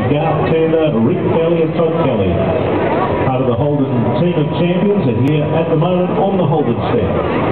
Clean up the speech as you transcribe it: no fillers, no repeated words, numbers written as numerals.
Garth Tander, Rick Kelly and Todd Kelly. Part of the Holden team of champions are here at the moment on the Holden stand.